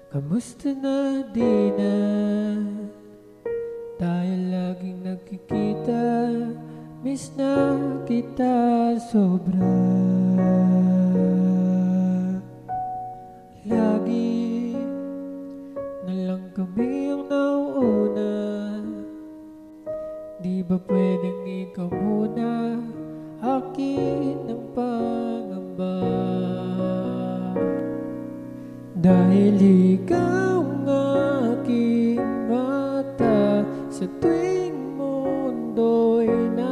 Kamusta na di na tayo laging nagkikita? Miss na kita sobra. Lagi na lang kami ang nauuna. Di ba pwedeng ikaw muna? Akin ang pangamba. Dahil ikaw ang aking mata, sa tuwing mundo'y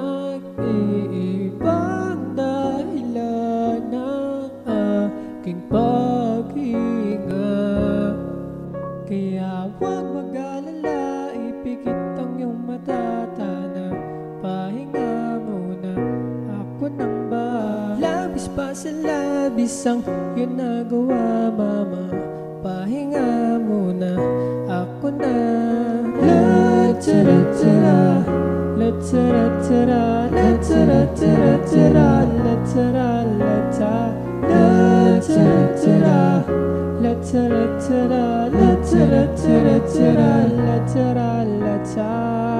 nag-iibang dahilan ng aking paghinga. Kaya huwag mag-alala, ipikit ang iyong mata, tana, pahinga muna, ako nang bahala. Labis pa sa labis ang iyong nagawa, mama, pahinga muna, ako na. La-tara-tara, la-tara-tara, la-tara-tara-tara, la-tara-la-ta, la-tara-tara, la-tara-tara, la-tara-tara-tara, la-tara-la-ta.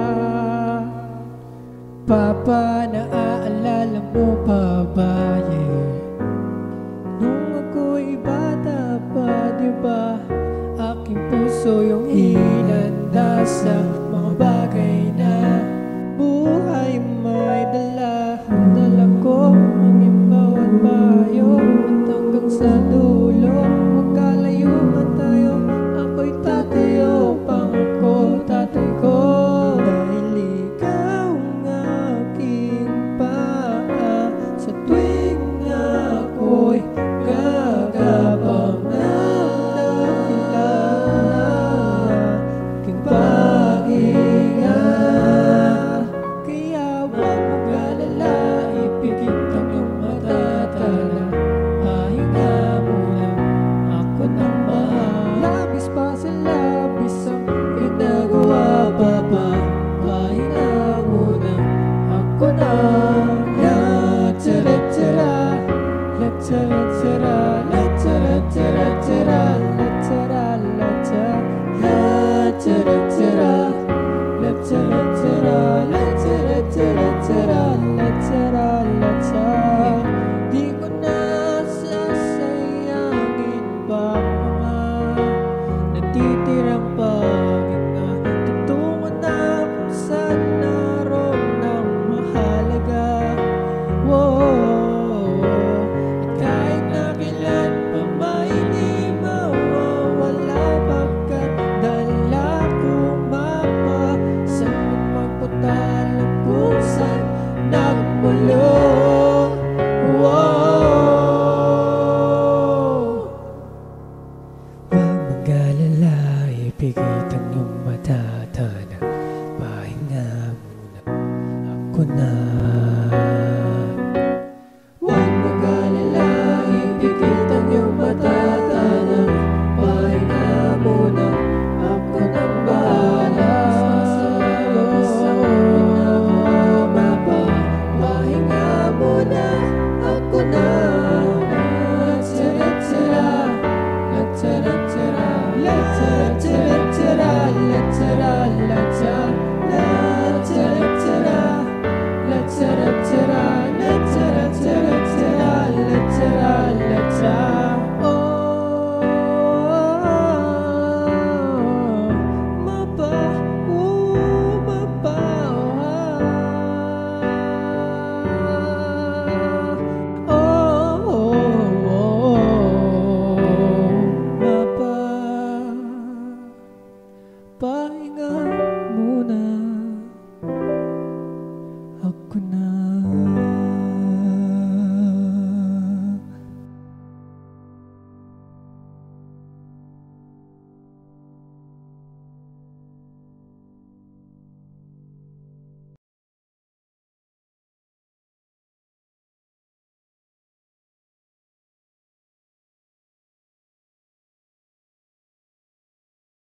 Papa, naaalala mo pa ba, yeah? Nung ako'y bata pa, diba? Aking puso yung hinanda sa mga bagay na buhay may dala. Dala ko ang iyong bawat payo, at hanggang sa dulo magkalayo man tayo. Ako'y tatayo, pangako tatay ko. Dahil ikaw ang aking paa, sa tuwing ako'y gagapang na aking pahinga. Kaya huwag mag-alala, ipikit ang iyong mata, tana, pahinga muna, ako nang bahala. Labis pa sa labis ang ginagawa, papa, pahinga muna, ako na. La-tara-tara, la-tara-tara, la-tara-tara-tara, la-tara-la-ta, la-tara-tara, la-tara-tara, la-tara-tara-tara, la-tara-la-ta. Di ko na sasayangin pa mga natitirang pahinga. Tutungo na kung saan naroon ang mahalaga. Whoa. At kahit na kailan pa may di mawawala, pagkat dala kong mapa sa magpagpatalang kung saan nagmulong. Whoa. Huwag mag-alala, ipikit ang iyong mata, tana, pahinga muna, ako na. Huwag mag-alala, ipikit ang iyong mata, tana, pahinga muna, ako nang bahala. Mapa, pahinga muna, ako na. La-tara-tara, la-tara-tara, la-tara-tara,